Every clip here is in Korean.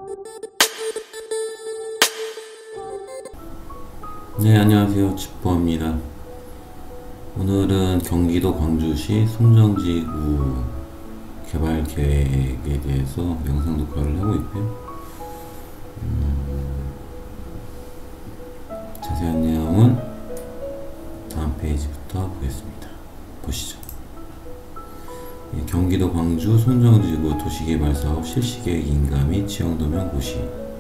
네, 안녕하세요. 집보입니다. 오늘은 경기도 광주시 송정지구 개발 계획에 대해서 영상 녹화를 하고 있고요. 자세한 내용은 다음 페이지부터 보겠습니다. 보시죠. 경기도 광주 송정지구 도시개발사업 실시계획 인가 및 지형도면 고시.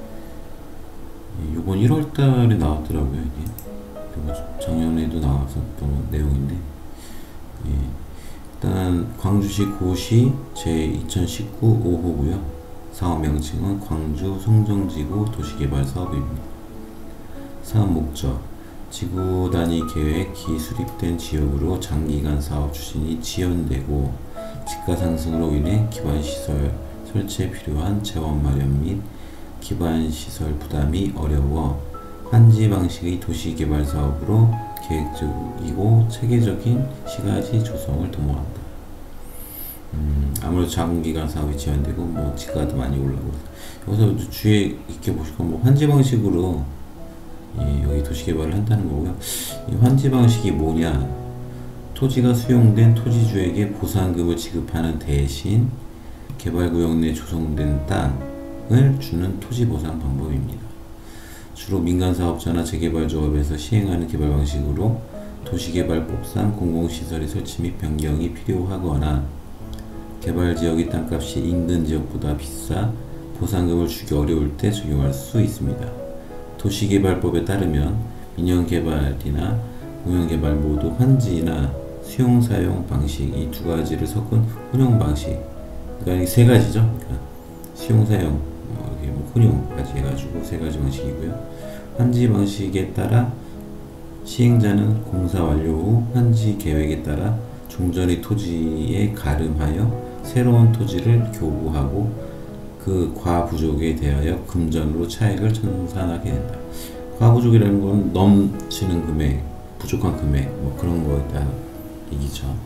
요번 1월달에 나왔더라고요. 이게 작년에도 나왔었던 내용인데, 일단 광주시 고시 제2019 5호고요. 사업 명칭은 광주 송정지구 도시개발사업입니다. 사업 목적: 지구 단위 계획이 수립된 지역으로 장기간 사업 추진이 지연되고 집가 상승으로 인해 기반시설 설치에 필요한 재원 마련 및 기반시설 부담이 어려워 환지 방식의 도시개발 사업으로 계획적이고 체계적인 시가지 조성을 도모한다. 아무래도 장기간 사업이 지연되고 뭐 집가도 많이 올라오고, 여기서 주의 있게 보실 건 환지 방식으로 여기 도시개발을 한다는 거고요. 이 환지 방식이 뭐냐? 토지가 수용된 토지주에게 보상금을 지급하는 대신 개발구역 내 조성된 땅을 주는 토지보상 방법입니다. 주로 민간사업자나 재개발조합에서 시행하는 개발 방식으로 도시개발법상 공공시설의 설치 및 변경이 필요하거나 개발지역의 땅값이 인근 지역보다 비싸 보상금을 주기 어려울 때 적용할 수 있습니다. 도시개발법에 따르면 민영개발이나 공영개발 모두 환지나 수용사용 방식, 이 두 가지를 섞은 혼용 방식, 그러니까 세 가지죠. 그러니까 수용사용, 혼용까지 해가지고 세 가지 방식이고요. 환지 방식에 따라 시행자는 공사 완료 후 환지 계획에 따라 종전의 토지에 가름하여 새로운 토지를 교부하고 그 과부족에 대하여 금전으로 차액을 청산하게 된다. 과부족이라는 건 넘치는 금액, 부족한 금액, 뭐 그런 거에 따라 얘기죠.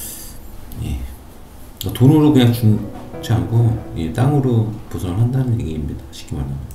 돈으로 그냥 주지 않고 땅으로 보상을 한다는 얘기입니다. 쉽게 말하면.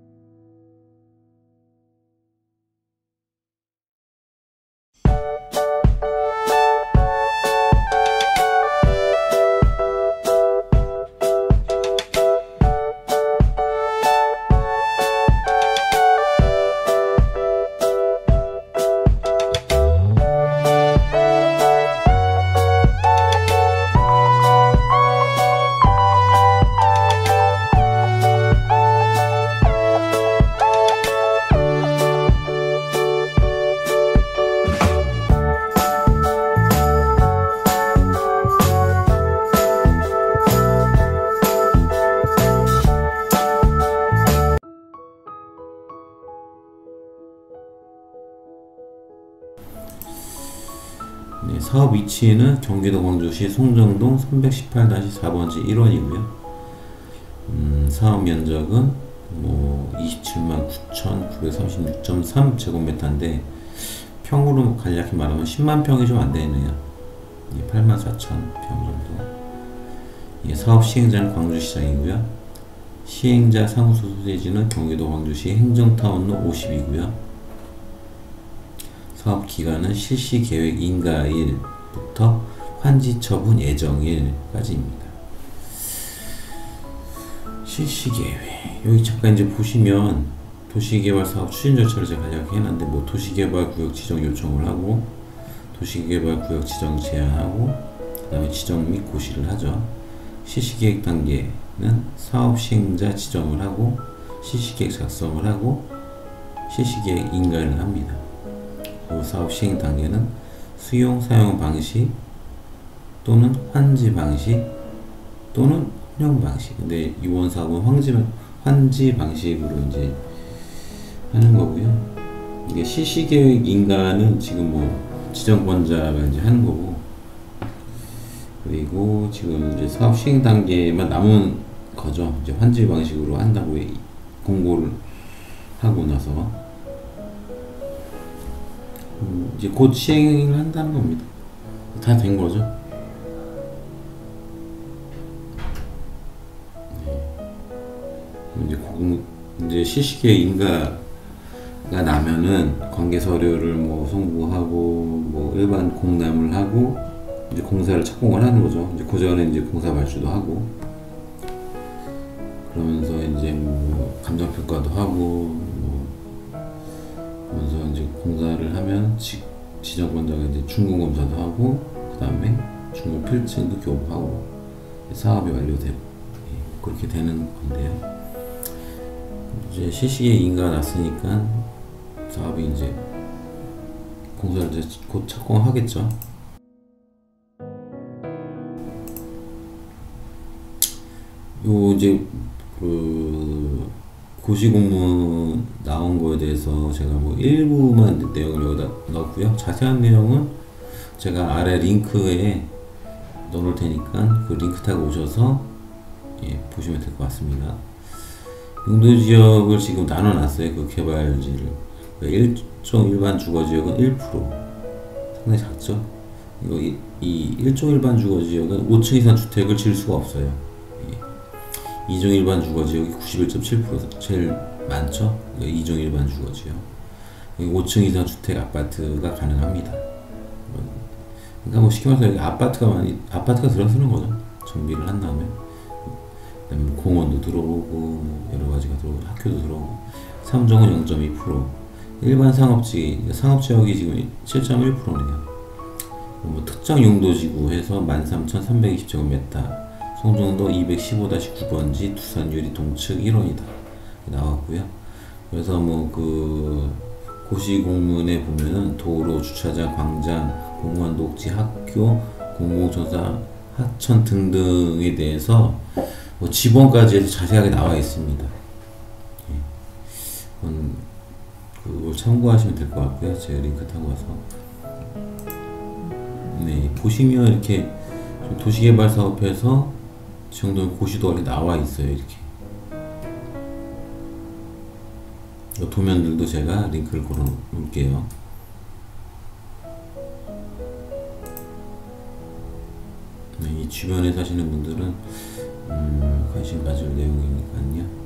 사업 위치는 경기도 광주시 송정동 318-4번지 1원이고요. 사업 면적은 279,936.3 제곱미터인데 평으로 간략히 말하면 10만 평이 좀 안 되네요. 84,000평 정도. 사업 시행자는 광주시장이고요. 시행자 사무소 소재지는 경기도 광주시 행정타운로 50이고요. 사업 기간은 실시 계획 인가일부터 환지 처분 예정일까지입니다. 실시 계획. 여기 잠깐 이제 보시면 도시개발 사업 추진 절차를 제가 간략히 해놨는데, 도시개발 구역 지정 요청을 하고, 도시개발 구역 지정 제안하고, 그 다음에 지정 및 고시를 하죠. 실시계획 단계는 사업 시행자 지정을 하고, 실시계획 작성을 하고, 실시계획 인가를 합니다. 사업 시행 단계는 수용 사용 방식 또는 환지 방식 또는 혼용 방식. 근데 이번 사업은 환지 방식으로 이제 하는 거고요. 이게 실시계획 인가는 지금 지정권자가 이제 하는 거고, 그리고 지금 이제 사업 시행 단계만 남은 거죠. 이제 환지 방식으로 한다고 공고를 하고 나서 이제 곧 시행을 한다는 겁니다. 다 된 거죠. 이제 시식에 인가가 나면은 관계 서류를 뭐 송부하고 뭐 일반 공람을 하고 이제 공사를 착공을 하는 거죠. 이제 그 전에 이제 공사 발주도 하고 그러면서 이제 뭐 감정 평가도 하고 뭐 그러면서 이제 공사를 하면 지정권자가 이제 준공 검사도 하고 그 다음에 준공 필증도 교부하고 사업이 완료되고 그렇게 되는 건데요. 이제 시식에 인가가 났으니까 사업이 이제 공사를 이제 곧 착공하겠죠. 요 이제 그 고시공문 나온 거에 대해서 제가 뭐 일부만 내용을 여기다 넣었고요. 자세한 내용은 제가 아래 링크에 넣어놓을 테니까 그 링크 타고 오셔서 보시면 될 것 같습니다. 용도지역을 지금 나눠놨어요. 그 개발지를. 일종 일반 주거지역은 1%. 상당히 작죠? 이 일종 일반 주거지역은 5층 이상 주택을 지을 수가 없어요. 2종 일반 주거지역이 91.7% 제일 많죠? 2종 일반 주거지역. 5층 이상 주택 아파트가 가능합니다. 그러니까 뭐 쉽게 말해서 아파트가 들어서는 거죠. 정비를 한 다음에. 그다음에 공원도 들어오고 여러 가지가 들어오고 학교도 들어오고 3종은 0.2% 일반 상업지역이 지금 7.1%네요. 뭐 특정 용도지구 해서 13,320제곱미터 송정도 215-9번지 두산 유리 동측 1호이다 나왔고요. 그래서 뭐 그 고시공문에 보면은 도로, 주차장, 광장, 공원, 녹지, 학교, 공공조사, 하천 등등에 대해서 뭐 지번까지 해서 자세하게 나와 있습니다. 그걸 참고하시면 될 것 같고요. 제가 링크 타고 와서 보시면 이렇게 도시개발사업에서 지정된 고시도가 이렇게 나와 있어요. 이렇게 도면들도 제가 링크를 걸어 놓을게요. 이 주변에 사시는 분들은 관심 가질 내용이니까요.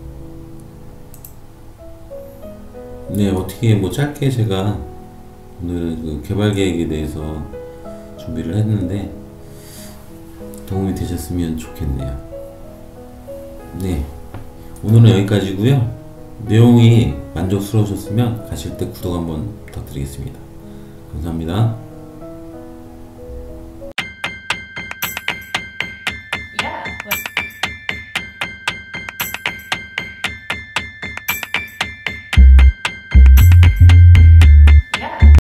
어떻게 뭐 짧게 제가 오늘은 그 개발 계획에 대해서 준비를 했는데 도움이 되셨으면 좋겠네요. 오늘은 여기까지고요. 내용이 만족스러우셨으면 가실 때 구독 한번 부탁드리겠습니다. 감사합니다.